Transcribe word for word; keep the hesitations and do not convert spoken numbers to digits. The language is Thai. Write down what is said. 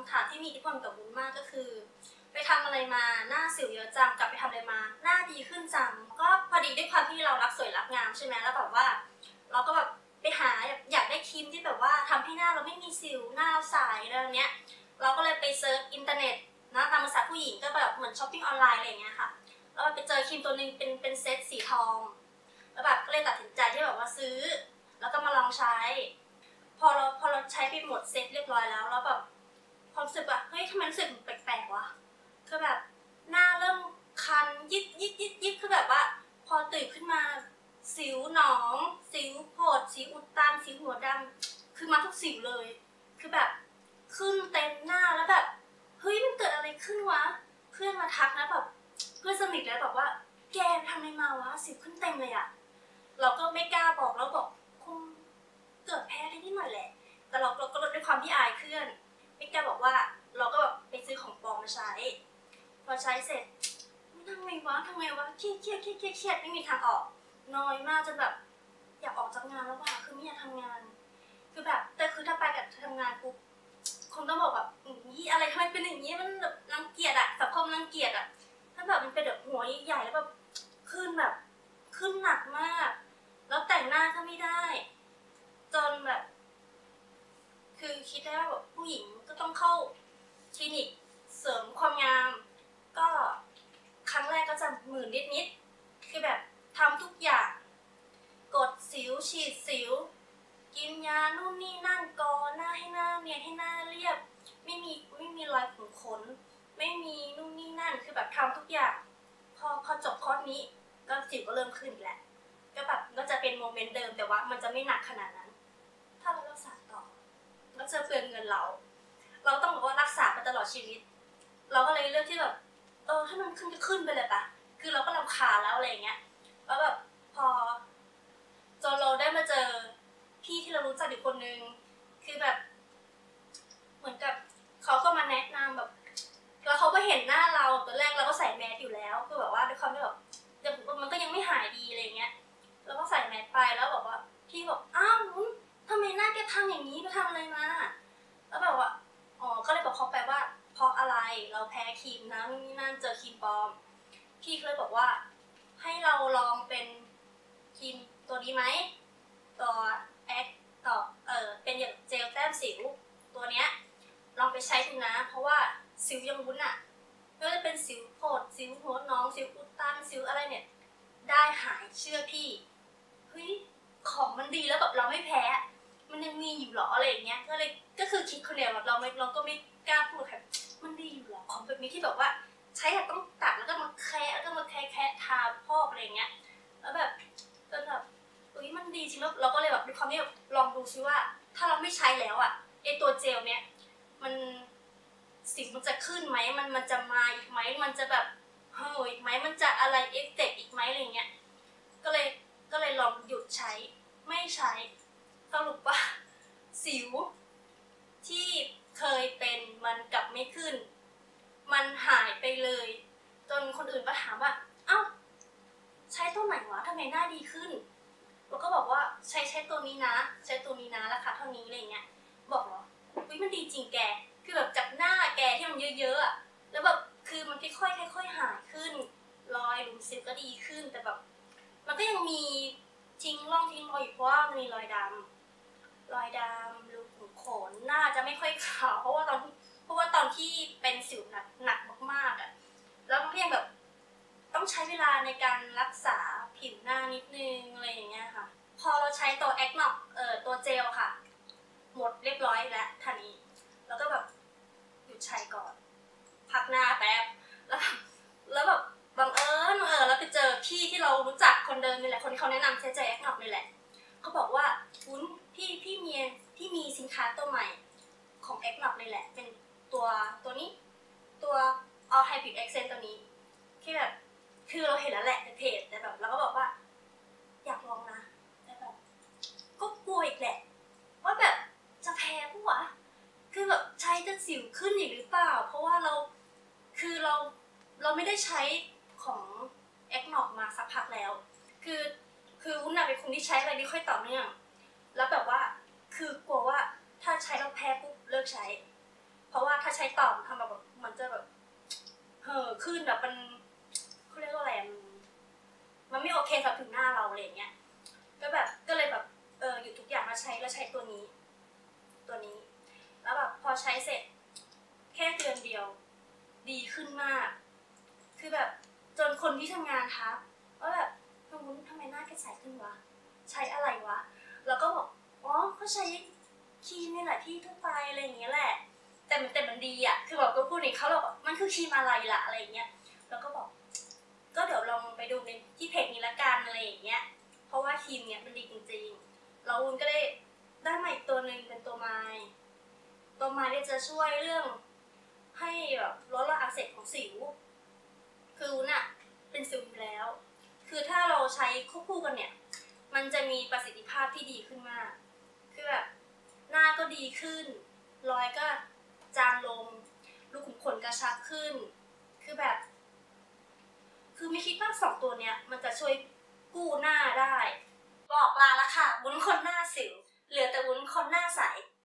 ำถามที่มีอิทธิพลกับวุ้นมากก็คือไปทำอะไรมาหน้าสิวเยอะจังกลับไปทำอะไรมาหน้าดีขึ้นจังก็พอดีด้วยความที่เรารักสวยรักงามใช่ไหมแล้วแบบว่าเราก็แบบไปหาอยากได้ครีมที่แบบว่าทำให้หน้าเราไม่มีสิวหน้าเราใสอะไรแบบเนี้ยเราก็เลยไปเซิร์ชอินเทอร์เน็ตนะตามภาษาผู้หญิงก็แบบเหมือนช้อปปิ้งออนไลน์อะไรอย่างเงี้ยค่ะแล้วไปเจอครีมตัวนึงเป็นเป็นเซตสีทองแล้วแบบก็เลยตัดสินใจที่แบบว่าซื้อแล้วก็มาลองใช้พอเราพอเราใช้ไปหมดเซตเรียบร้อยแล้วแล้วแบบความรู้สึกว่าเฮ้ยทำไมรู้สึกแปลกๆวะคือแบบหน้าเริ่มคันยิบยิบยิบยิบคือแบบว่าพอตื่นขึ้นมาสิวหนองสิวโผดสิวอุดตันสิวหัวดำคือมาทุกสิวเลยคือแบบขึ้นเต็มหน้าแล้วแบบเฮ้ยมันเกิดอะไรขึ้นวะเพื่อนมาทักนะแบบเพื่อนสนิทเลยแบบว่าแกทำอะไรมาวะสิวขึ้นเต็มเลยอะเราก็ไม่กล้าบอกแล้วบอกคงเกิดแพ้อะไรนิดหน่อยแหละแต่เราเราก็ด้วยความที่อายเพื่อนไม่กล้าบอกว่าเราก็แบบไปซื้อของปลอมมาใช้พอใช้เสร็จทำไงวะทำไงวะเครียดเครียดเครียดเครียดเครียดไม่มีทางออกน้อยมากจนแบบอยากออกจากงานแล้วว่ะคือไม่อยากทำงานคือแบบแต่คือถ้าไปกับทำงานปุ๊บคงต้องบอกแบบนี่อะไรทำไมเป็นอย่างนี้มันแบบรังเกียจอะสังคมรังเกียจอะถ้าแบบมันเป็นแบบหัวใหญ่ๆแล้วแบบขึ้นแบบขึ้นหนักมากแล้วแต่งหน้าก็ไม่ได้จนแบบคือคิดได้ว่าแบบผู้หญิงก็ต้องเข้าคลินิกเสริมความงามก็ครั้งแรกก็จะหมื่นนิดๆคือแบบทำทุกอย่างกดสิวฉีดสิวกินยานู่นนี่นั่นกอหน้าให้หน้าเนียนให้หน้าเรียบไม่มีไม่มีรอยขุ่นขนไม่มีนู่นนี่นั่นคือแบบทำทุกอย่างพอพอจบคอร์สนี้ก็สิวก็เริ่มขึ้นแหละก็แบบก็จะเป็นโมเมนต์เดิมแต่ว่ามันจะไม่หนักขนาดนั้นถ้าเรารักษาต่อก็จะเปลืองเงินเราเราต้องบอกว่ารักษาไปตลอดชีวิตเราก็เลยเลือกที่แบบเออถ้ามันขึ้นก็ขึ้นไปเลยปะคือเราก็รำคาญแล้วอะไรอย่างเงี้ยแล้วแบบพอจนเราได้มาเจอพี่ที่เรารู้จักอีกคนนึงคือแบบเหมือนกับเขาก็มาแนะนำแบบแล้วเขาก็เห็นหน้าเราตอนแรกเราก็ใส่แมสอยู่แล้วคือแบบว่าด้วยความที่แบบแต่มันก็ยังไม่หายดีอะไรเงี้ยเราก็ใส่แมสไปแล้วบอกว่าพี่บอกอ้าวนุ้นทำไมหน้าแกพังอย่างนี้ไปทำอะไรมาแล้วแบบว่าอ๋อก็เลยบอกเขาไปว่าเพราะอะไรเราแพ้ครีมนะนี่นั่นเจอครีมปลอมพี่เลยบอกว่าให้เราลองเป็นครีมตัวนี้ไหมตัวแอคต่อเออเป็นอย่างเจลแต้มสิวตัวเนี้ยลองไปใช้ดูนะเพราะว่าสิวยังวุ้นอ่ะไม่ว่าจะเป็นสิวโผดสิวหัวน้องสิวอุดตันสิวอะไรเนี่ยได้หายเชื่อพี่เฮ้ยของมันดีแล้วแบบเราไม่แพ้มันยังมีอยู่หรออะไรอย่างเงี้ยก็เลยก็คือคิดคนเดียวแบบเราไม่เราก็ไม่กล้าพูดค่ะมันดีอยู่หรอของแบบนี้ที่แบบว่าใช้อะต้องตัดแล้วก็มาแคะแล้วก็มาแคะแคะทาพอกอะไรอย่างเงี้ยแล้วแบบจนแบบเฮ้ยมันดีจริงแล้วเราก็เลยแบบด้วยความที่ลองดูซิว่าถ้าเราไม่ใช้แล้วอ่ะไอตัวเจลเนี้ยมันสิ่งมันจะขึ้นไหมมันมันจะมาอีกไหมมันจะแบบเฮ้ยอีกไหมมันจะอะไรเอฟเฟกต์อีกไหมอะไรเงี้ยก็เลยก็เลยลองหยุดใช้ไม่ใช้สรุปว่าสิวที่เคยเป็นมันกลับไม่ขึ้นมันหายไปเลยจนคนอื่นก็ถามว่าเอ้าใช้ตัวไหนวะทำไมหน้าดีขึ้นเราก็บอกว่าใช้ใช้ตัวนี้นะใช้ตัวนี้นะราคาเท่านี้อะไรเงี้ยบอกเหรออุ๊ยมันดีจริงแกคือแบบจากหน้าแกที่มันเยอะๆอะแล้วแบบคือมันค่อยๆค่อยๆหายขึ้นรอยหลุมสิวก็ดีขึ้นแต่แบบมันก็ยังมีทิ้งร่องทิ้งรอยอยู่เพราะว่ามันมีรอยดำรอยดำรูขุมขนหน้าจะไม่ค่อยขาวเพราะว่าตอนเพราะว่าตอนที่เป็นสิวหนักหนักมากๆอ่ะแล้วมันก็ยังแบบต้องใช้เวลาในการรักษาผิวหน้านิดนึงอะไรอย่างเงี้ยค่ะพอเราใช้ตัวแอคน็อกเอ่อตัวเจลค่ะหมดเรียบร้อยแล้วทันนี้แล้วก็แบบหยุดใช้ก่อนพักหน้าแป๊บแล้วแล้วแบบบังเอิญเออแล้วไปเจอพี่ที่เรารู้จักคนเดิมนี่แหละคนที่เขาแนะนำใช้เจลแอคน็อกนี่แหละเขาบอกว่าคุณพี่พี่มีพี่มีสินค้าตัวใหม่ของแอคน็อกนี่แหละเป็นตัวตัวนี้ตัว All Hybrid Accent ตัวนี้ที่แบบคือเราเห็นแล้วแหละในเพจแต่แบบเราก็บอกว่าอยากลองนะแต่แบบก็กลัวอีกแหละว่าแบบจะแพ้ปะวะคือแบบใช้จะสิวขึ้นอีกหรือเปล่าเพราะว่าเราคือเราเราไม่ได้ใช้ของแอคน็อกมาสักพักแล้วคือคือวุ้นน่ะเป็นคนที่ใช้อะไรไม่ค่อยต่อเนื่องแล้วแบบว่าคือกลัวว่าถ้าใช้แล้วแพ้ปุ๊บเลิกใช้เพราะว่าถ้าใช้ต่อมทำแบบมันจะแบบเห่อขึ้นแบบมันเขาเรียกว่าอะไรมันมันไม่โอเคกับผิวหน้าเราอะไรอย่างเงี้ยก็แบบก็เลยแบบเออหยุดทุกอย่างมาใช้แล้วใช้ตัวนี้ตัวนี้แล้วแบบพอใช้เสร็จแค่เดือนเดียวดีขึ้นมากคือแบบจนคนที่ทำงานทักว่าแบบน้องวุ้นทำไมหน้าแกใสขึ้นวะใช้อะไรวะแล้วก็บอกอ๋อก็ใช้ครีมนี่แหละที่ทั่วไปอะไรอย่างเงี้ยแหละแต่มันแต่มันดีอ่ะคือแบบก็พูดในเขาบอกมันคือครีมอะไรล่ะอะไรอย่างเงี้ยแล้วก็บอกก็เดี๋ยวลองไปดูในที่เพจนี้ละกันอะไรอย่างเงี้ยเพราะว่าครีมเนี้ยมันดีจริงๆแล้ววุ้นก็ได้ได้มาอีกตัวหนึ่งเป็นตัวไมล์ตัวไมล์เนี่ยจะช่วยเรื่องให้แบบลดระอักเสบของสิวคือวุ้นอะเป็นสิวอยู่แล้วคือถ้าเราใช้ควบคู่กันเนี่ยมันจะมีประสิทธิภาพที่ดีขึ้นมากคือแบบหน้าก็ดีขึ้นรอยก็จางลงรูขุมขนกระชับขึ้นคือแบบคือไม่คิดว่าสองตัวเนี้ยมันจะช่วยกู้หน้าได้บอกลาละค่ะวุ้นคนหน้าสิวเหลือแต่วุ้นคนหน้าใส